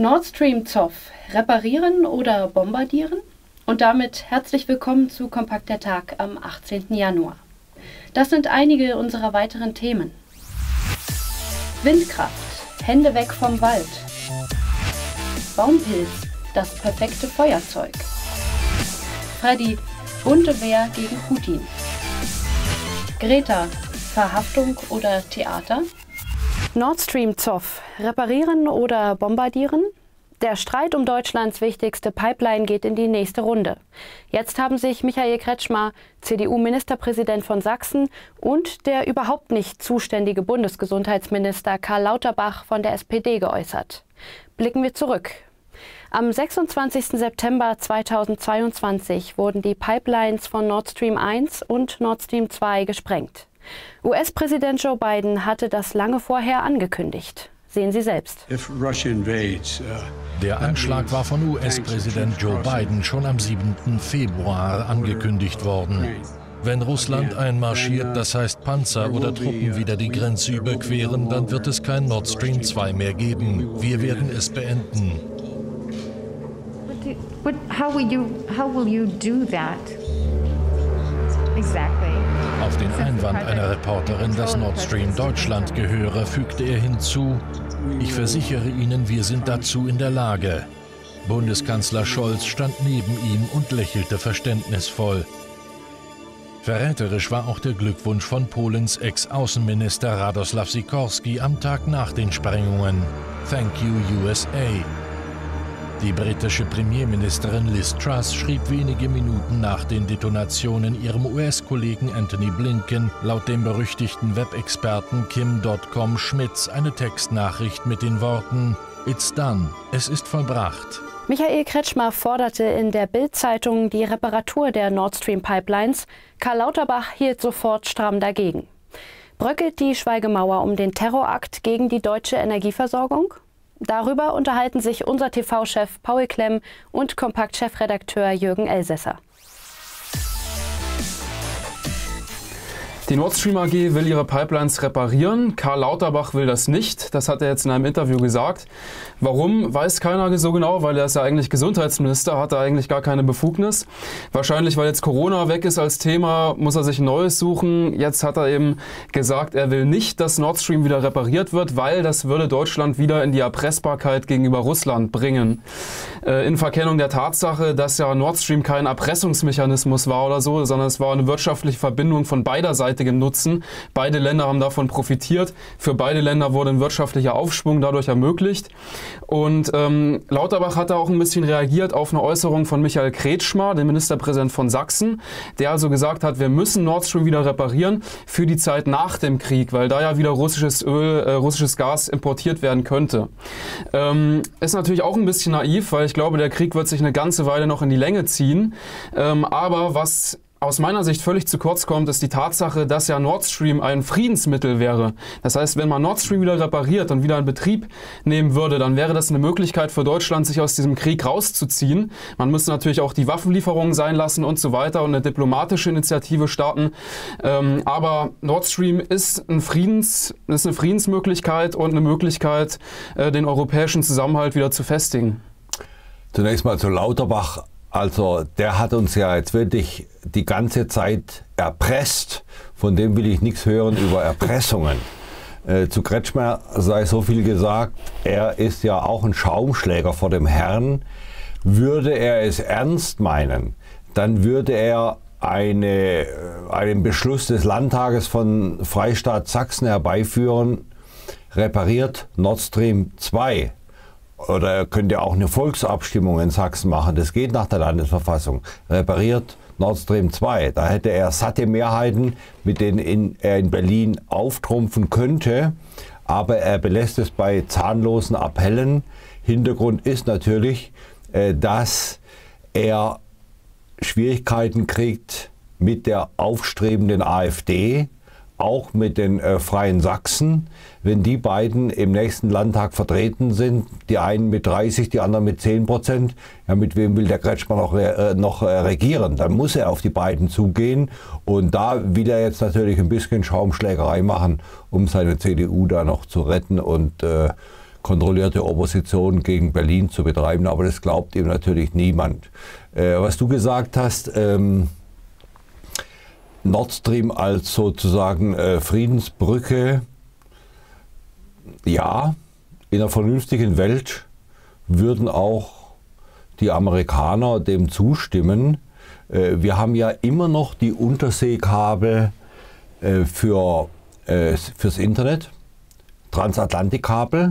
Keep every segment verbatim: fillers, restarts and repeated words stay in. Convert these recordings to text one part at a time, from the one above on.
Nord Stream Zoff, reparieren oder bombardieren? Und damit herzlich willkommen zu Kompakt der Tag am achtzehnten Januar. Das sind einige unserer weiteren Themen. Windkraft, Hände weg vom Wald. Baumpilz, das perfekte Feuerzeug. Freddy, bunte Wehr gegen Putin. Greta, Verhaftung oder Theater? Nord Stream Zoff, reparieren oder bombardieren? Der Streit um Deutschlands wichtigste Pipeline geht in die nächste Runde. Jetzt haben sich Michael Kretschmer, C D U-Ministerpräsident von Sachsen, und der überhaupt nicht zuständige Bundesgesundheitsminister Karl Lauterbach von der S P D geäußert. Blicken wir zurück. Am sechsundzwanzigsten September zweitausendzweiundzwanzig wurden die Pipelines von Nord Stream eins und Nord Stream zwei gesprengt. U S-Präsident Joe Biden hatte das lange vorher angekündigt. Sehen Sie selbst. Der Anschlag war von U S-Präsident Joe Biden schon am siebten Februar angekündigt worden. Wenn Russland einmarschiert, das heißt Panzer oder Truppen wieder die Grenze überqueren, dann wird es kein Nord Stream zwei mehr geben. Wir werden es beenden. But how will you, how will you do that? Exactly. Auf den Einwand einer Reporterin, dass Nord Stream Deutschland gehöre, fügte er hinzu: Ich versichere Ihnen, wir sind dazu in der Lage. Bundeskanzler Scholz stand neben ihm und lächelte verständnisvoll. Verräterisch war auch der Glückwunsch von Polens Ex-Außenminister Radosław Sikorski am Tag nach den Sprengungen. Thank you, U S A. Die britische Premierministerin Liz Truss schrieb wenige Minuten nach den Detonationen ihrem U S-Kollegen Antony Blinken laut dem berüchtigten Webexperten Kim Dotcom Schmitz eine Textnachricht mit den Worten: It's done, es ist vollbracht. Michael Kretschmer forderte in der Bild-Zeitung die Reparatur der Nord Stream Pipelines. Karl Lauterbach hielt sofort stramm dagegen. Bröckelt die Schweigemauer um den Terrorakt gegen die deutsche Energieversorgung? Darüber unterhalten sich unser T V-Chef Paul Klemm und Kompakt-Chefredakteur Jürgen Elsässer. Die Nord Stream A G will ihre Pipelines reparieren. Karl Lauterbach will das nicht. Das hat er jetzt in einem Interview gesagt. Warum, weiß keiner so genau, weil er ist ja eigentlich Gesundheitsminister, hat er eigentlich gar keine Befugnis. Wahrscheinlich, weil jetzt Corona weg ist als Thema, muss er sich ein neues suchen. Jetzt hat er eben gesagt, er will nicht, dass Nord Stream wieder repariert wird, weil das würde Deutschland wieder in die Erpressbarkeit gegenüber Russland bringen. Äh, in Verkennung der Tatsache, dass ja Nord Stream kein Erpressungsmechanismus war oder so, sondern es war eine wirtschaftliche Verbindung von beider Seiten Nutzen. Beide Länder haben davon profitiert. Für beide Länder wurde ein wirtschaftlicher Aufschwung dadurch ermöglicht. Und ähm, Lauterbach hat da auch ein bisschen reagiert auf eine Äußerung von Michael Kretschmer, dem Ministerpräsident von Sachsen, der also gesagt hat, wir müssen Nord Stream wieder reparieren für die Zeit nach dem Krieg, weil da ja wieder russisches Öl, äh, russisches Gas importiert werden könnte. Ähm, ist natürlich auch ein bisschen naiv, weil ich glaube, der Krieg wird sich eine ganze Weile noch in die Länge ziehen. Ähm, aber was aus meiner Sicht völlig zu kurz kommt, ist die Tatsache, dass ja Nord Stream ein Friedensmittel wäre. Das heißt, wenn man Nord Stream wieder repariert und wieder in Betrieb nehmen würde, dann wäre das eine Möglichkeit für Deutschland, sich aus diesem Krieg rauszuziehen. Man müsste natürlich auch die Waffenlieferungen sein lassen und so weiter und eine diplomatische Initiative starten. Ähm, aber Nord Stream ist, ein Friedens, ist eine Friedensmöglichkeit und eine Möglichkeit, äh, den europäischen Zusammenhalt wieder zu festigen. Zunächst mal zu Lauterbach. Also der hat uns ja jetzt wirklich die ganze Zeit erpresst. Von dem will ich nichts hören über Erpressungen. Äh, zu Kretschmer sei so viel gesagt, er ist ja auch ein Schaumschläger vor dem Herrn. Würde er es ernst meinen, dann würde er eine, einen Beschluss des Landtages von Freistaat Sachsen herbeiführen, repariert Nord Stream zwei. Oder er könnte auch eine Volksabstimmung in Sachsen machen. Das geht nach der Landesverfassung. Repariert Nord Stream zwei. Da hätte er satte Mehrheiten, mit denen in, er in Berlin auftrumpfen könnte. Aber er belässt es bei zahnlosen Appellen. Hintergrund ist natürlich, äh, dass er Schwierigkeiten kriegt mit der aufstrebenden AfD. Auch mit den äh, Freien Sachsen, wenn die beiden im nächsten Landtag vertreten sind, die einen mit dreißig, die anderen mit zehn Prozent, ja, mit wem will der Kretschmer noch, äh, noch äh, regieren? Dann muss er auf die beiden zugehen und da will er jetzt natürlich ein bisschen Schaumschlägerei machen, um seine C D U da noch zu retten und äh, kontrollierte Opposition gegen Berlin zu betreiben, aber das glaubt ihm natürlich niemand. Äh, was du gesagt hast, ähm, Nord Stream als sozusagen äh, Friedensbrücke, ja, in einer vernünftigen Welt würden auch die Amerikaner dem zustimmen. Äh, wir haben ja immer noch die Unterseekabel äh, für, äh, fürs Internet, Transatlantikkabel,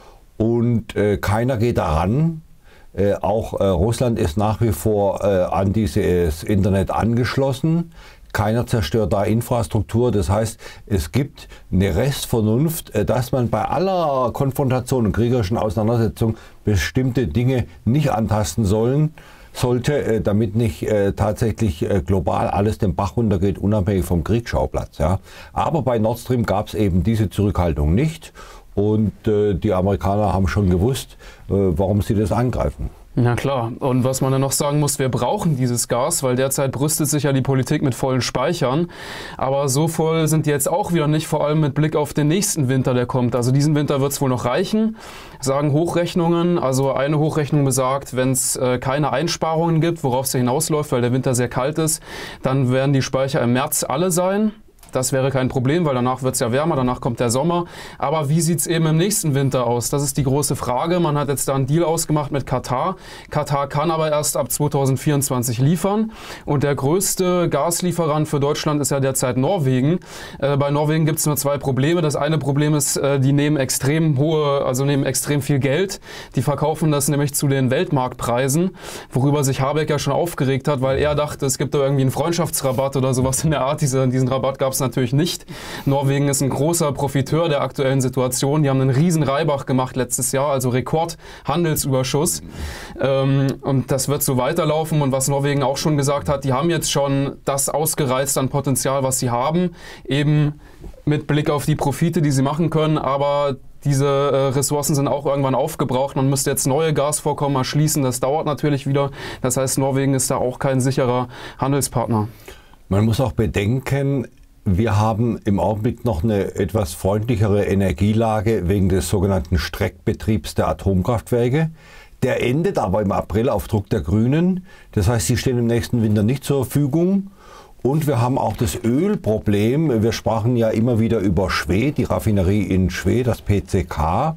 und äh, keiner geht daran. Äh, auch äh, Russland ist nach wie vor äh, an dieses Internet angeschlossen. Keiner zerstört da Infrastruktur. Das heißt, es gibt eine Restvernunft, äh, dass man bei aller Konfrontation und kriegerischen Auseinandersetzung bestimmte Dinge nicht antasten sollen, sollte, äh, damit nicht äh, tatsächlich äh, global alles den Bach runtergeht, unabhängig vom Kriegsschauplatz. Ja. Aber bei Nord Stream gab es eben diese Zurückhaltung nicht. Und äh, die Amerikaner haben schon gewusst, äh, warum sie das angreifen. Ja klar. Und was man dann noch sagen muss, wir brauchen dieses Gas, weil derzeit brüstet sich ja die Politik mit vollen Speichern. Aber so voll sind die jetzt auch wieder nicht, vor allem mit Blick auf den nächsten Winter, der kommt. Also diesen Winter wird es wohl noch reichen, sagen Hochrechnungen. Also eine Hochrechnung besagt, wenn es äh, keine Einsparungen gibt, worauf es hinausläuft, weil der Winter sehr kalt ist, dann werden die Speicher im März alle sein. Das wäre kein Problem, weil danach wird es ja wärmer, danach kommt der Sommer. Aber wie sieht es eben im nächsten Winter aus? Das ist die große Frage. Man hat jetzt da einen Deal ausgemacht mit Katar. Katar kann aber erst ab zweitausendvierundzwanzig liefern. Und der größte Gaslieferant für Deutschland ist ja derzeit Norwegen. Äh, bei Norwegen gibt es nur zwei Probleme. Das eine Problem ist, äh, die nehmen extrem hohe, also nehmen extrem viel Geld. Die verkaufen das nämlich zu den Weltmarktpreisen, worüber sich Habeck ja schon aufgeregt hat, weil er dachte, es gibt da irgendwie einen Freundschaftsrabatt oder sowas in der Art. Diese, diesen Rabatt gab es natürlich nicht. Norwegen ist ein großer Profiteur der aktuellen Situation. Die haben einen riesen Reibach gemacht letztes Jahr, also Rekordhandelsüberschuss. Ähm, und das wird so weiterlaufen. Und was Norwegen auch schon gesagt hat, die haben jetzt schon das ausgereizt an Potenzial, was sie haben, eben mit Blick auf die Profite, die sie machen können. Aber diese äh, Ressourcen sind auch irgendwann aufgebraucht. Man müsste jetzt neue Gasvorkommen erschließen. Das dauert natürlich wieder. Das heißt, Norwegen ist da auch kein sicherer Handelspartner. Man muss auch bedenken, wir haben im Augenblick noch eine etwas freundlichere Energielage wegen des sogenannten Streckbetriebs der Atomkraftwerke. Der endet aber im April auf Druck der Grünen. Das heißt, sie stehen im nächsten Winter nicht zur Verfügung. Und wir haben auch das Ölproblem. Wir sprachen ja immer wieder über Schwedt, die Raffinerie in Schwedt, das P C K.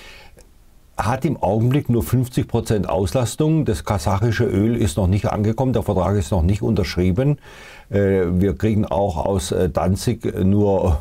Hat im Augenblick nur fünfzig Prozent Auslastung. Das kasachische Öl ist noch nicht angekommen, der Vertrag ist noch nicht unterschrieben. Wir kriegen auch aus Danzig nur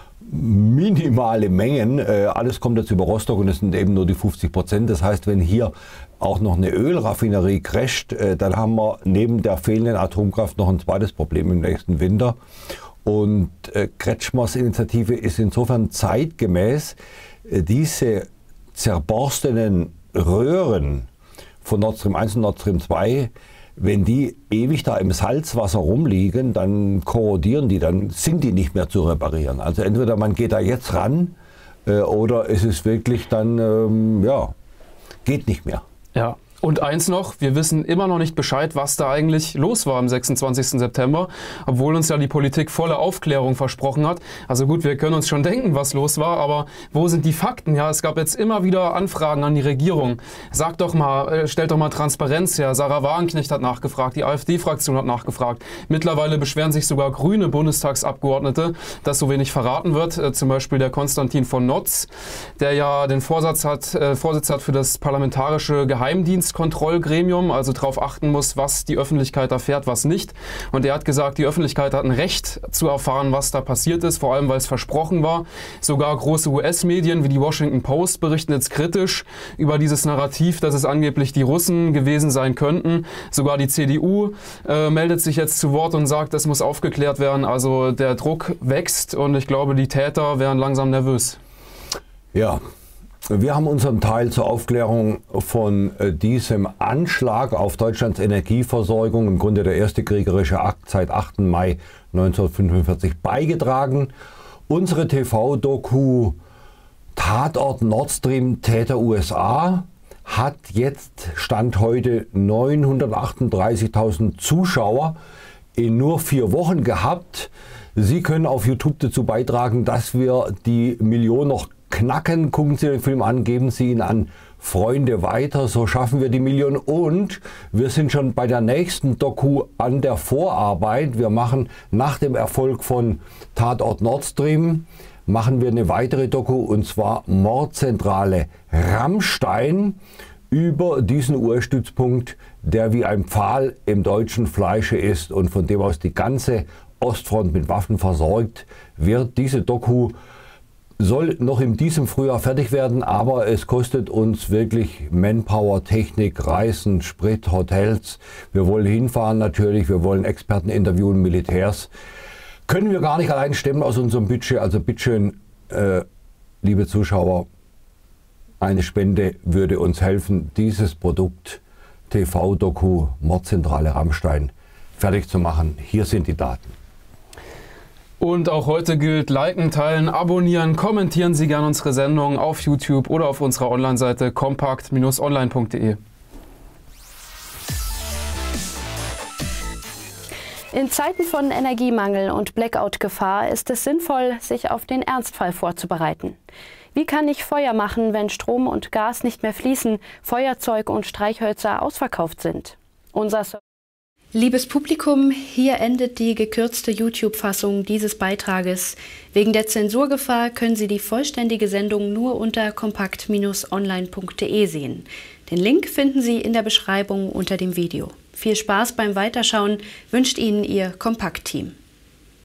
minimale Mengen. Alles kommt jetzt über Rostock und es sind eben nur die fünfzig Prozent. Das heißt, wenn hier auch noch eine Ölraffinerie crasht, dann haben wir neben der fehlenden Atomkraft noch ein zweites Problem im nächsten Winter. Und Kretschmers Initiative ist insofern zeitgemäß. Diese zerborstenen Röhren von Nord Stream eins und Nord Stream zwei, wenn die ewig da im Salzwasser rumliegen, dann korrodieren die, dann sind die nicht mehr zu reparieren. Also entweder man geht da jetzt ran äh, oder es ist wirklich dann, ähm, ja, geht nicht mehr. Ja. Und eins noch, wir wissen immer noch nicht Bescheid, was da eigentlich los war am sechsundzwanzigsten September, obwohl uns ja die Politik volle Aufklärung versprochen hat. Also gut, wir können uns schon denken, was los war, aber wo sind die Fakten? Ja, es gab jetzt immer wieder Anfragen an die Regierung. Sagt doch mal, stellt doch mal Transparenz her. Sarah Wagenknecht hat nachgefragt, die AfD-Fraktion hat nachgefragt. Mittlerweile beschweren sich sogar grüne Bundestagsabgeordnete, dass so wenig verraten wird. Äh, zum Beispiel der Konstantin von Notz, der ja den Vorsatz hat, äh, Vorsitz hat für das parlamentarische Geheimdienst Kontrollgremium, also darauf achten muss, was die Öffentlichkeit erfährt, was nicht. Und er hat gesagt, die Öffentlichkeit hat ein Recht zu erfahren, was da passiert ist, vor allem weil es versprochen war. Sogar große U S-Medien wie die Washington Post berichten jetzt kritisch über dieses Narrativ, dass es angeblich die Russen gewesen sein könnten. Sogar die C D U äh, meldet sich jetzt zu Wort und sagt, es muss aufgeklärt werden. Also der Druck wächst und ich glaube, die Täter werden langsam nervös. Ja. Wir haben unseren Teil zur Aufklärung von diesem Anschlag auf Deutschlands Energieversorgung, im Grunde der erste kriegerische Akt seit achten Mai neunzehnhundertfünfundvierzig, beigetragen. Unsere T V-Doku Tatort Nord Stream Täter U S A hat jetzt, Stand heute, neunhundertachtunddreißigtausend Zuschauer in nur vier Wochen gehabt. Sie können auf YouTube dazu beitragen, dass wir die Million noch knacken. Gucken Sie den Film an, geben Sie ihn an Freunde weiter, so schaffen wir die Million. Und wir sind schon bei der nächsten Doku an der Vorarbeit. Wir machen nach dem Erfolg von Tatort Nord Stream, machen wir eine weitere Doku, und zwar Mordzentrale Rammstein, über diesen Urstützpunkt, der wie ein Pfahl im deutschen Fleische ist und von dem aus die ganze Ostfront mit Waffen versorgt wird. Diese Doku soll noch in diesem Frühjahr fertig werden, aber es kostet uns wirklich Manpower, Technik, Reisen, Sprit, Hotels. Wir wollen hinfahren natürlich, wir wollen Experten interviewen, Militärs. Können wir gar nicht allein stemmen aus unserem Budget. Also bitteschön, äh, liebe Zuschauer, eine Spende würde uns helfen, dieses Produkt T V-Doku Mordzentrale Rammstein fertig zu machen. Hier sind die Daten. Und auch heute gilt: liken, teilen, abonnieren, kommentieren Sie gerne unsere Sendung auf YouTube oder auf unserer Online-Seite kompakt Bindestrich online punkt de. In Zeiten von Energiemangel und Blackout-Gefahr ist es sinnvoll, sich auf den Ernstfall vorzubereiten. Wie kann ich Feuer machen, wenn Strom und Gas nicht mehr fließen, Feuerzeug und Streichhölzer ausverkauft sind? Unser so Liebes Publikum, hier endet die gekürzte YouTube-Fassung dieses Beitrages. Wegen der Zensurgefahr können Sie die vollständige Sendung nur unter kompakt Bindestrich online punkt de sehen. Den Link finden Sie in der Beschreibung unter dem Video. Viel Spaß beim Weiterschauen wünscht Ihnen Ihr Kompakt-Team.